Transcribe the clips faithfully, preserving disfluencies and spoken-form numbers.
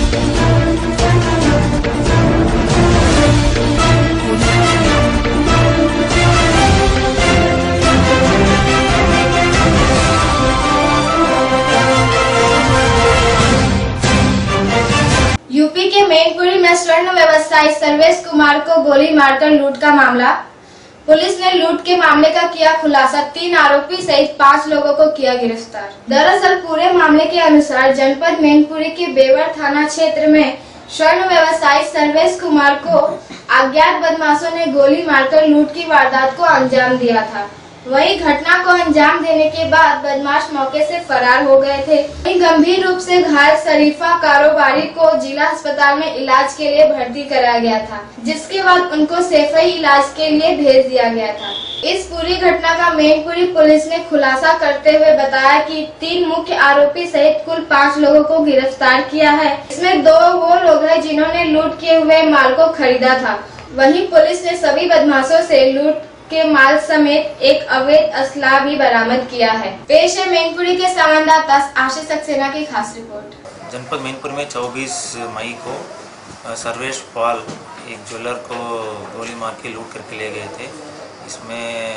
UP के मैनपुरी में स्वर्ण व्यवसायी सर्वेश कुमार को गोली मारकर लूट का मामला। पुलिस ने लूट के मामले का किया खुलासा। तीन आरोपी सहित पांच लोगों को किया गिरफ्तार। दरअसल पूरे मामले के अनुसार जनपद मैनपुरी के बेवर थाना क्षेत्र में स्वर्ण व्यवसायी सर्वेश कुमार को अज्ञात बदमाशों ने गोली मारकर लूट की वारदात को अंजाम दिया था। वहीं घटना को अंजाम देने के बाद बदमाश मौके से फरार हो गए थे। वहीं गंभीर रूप से घायल शरीफा कारोबारी को जिला अस्पताल में इलाज के लिए भर्ती कराया गया था, जिसके बाद उनको सैफई इलाज के लिए भेज दिया गया था। इस पूरी घटना का मैनपुरी पुलिस ने खुलासा करते हुए बताया कि तीन मुख्य आरोपी सहित कुल पाँच लोगों को गिरफ्तार किया है। इसमें दो वो लोग हैं जिन्होंने लूट किए हुए माल को खरीदा था। वहीं पुलिस ने सभी बदमाशों से लूट के माल समेत एक अवैध असला भी बरामद किया है। पेश है मैनपुरी के संवाददाता आशीष सक्सेना की खास रिपोर्ट। जनपद मैनपुरी में चौबीस मई को सर्वेश पाल एक ज्वेलर को गोली मार के लूट करके ले गए थे। इसमें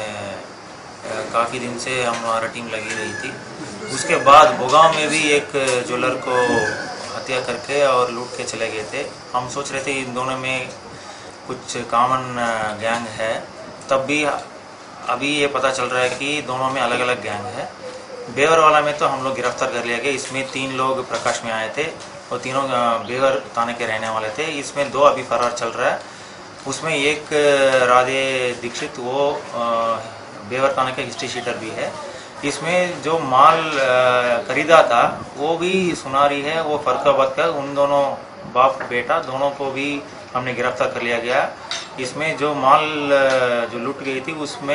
काफ़ी दिन से हमारा टीम लगी रही थी। उसके बाद भोगांव में भी एक ज्वेलर को हत्या करके और लूट के चले गए थे। हम सोच रहे थे इन दोनों में कुछ कॉमन गैंग है, तब भी अभी ये पता चल रहा है कि दोनों में अलग अलग गैंग है। बेवर वाला में तो हम लोग गिरफ्तार कर लिया गया। इसमें तीन लोग प्रकाश में आए थे और तीनों बेवर थाने के रहने वाले थे। इसमें दो अभी फरार चल रहा है। उसमें एक राधे दीक्षित वो बेवर थाने का हिस्ट्री शीटर भी है। इसमें जो माल खरीदा था वो भी सुनारी है, वो फरकाबाद का। उन दोनों बाप बेटा दोनों को भी हमने गिरफ्तार कर लिया गया। इसमें जो माल जो लूट गई थी उसमें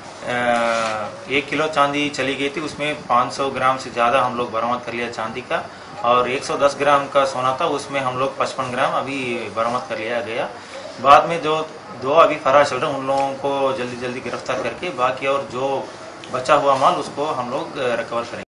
एक किलो चांदी चली गई थी। उसमें पाँच सौ ग्राम से ज़्यादा हम लोग बरामद कर लिया चांदी का, और एक सौ दस ग्राम का सोना था, उसमें हम लोग पचपन ग्राम अभी बरामद कर लिया गया। बाद में जो दो अभी फरार चल रहे हैं उन लोगों को जल्दी जल्दी गिरफ्तार करके बाकी और जो बचा हुआ माल उसको हम लोग रिकवर करेंगे।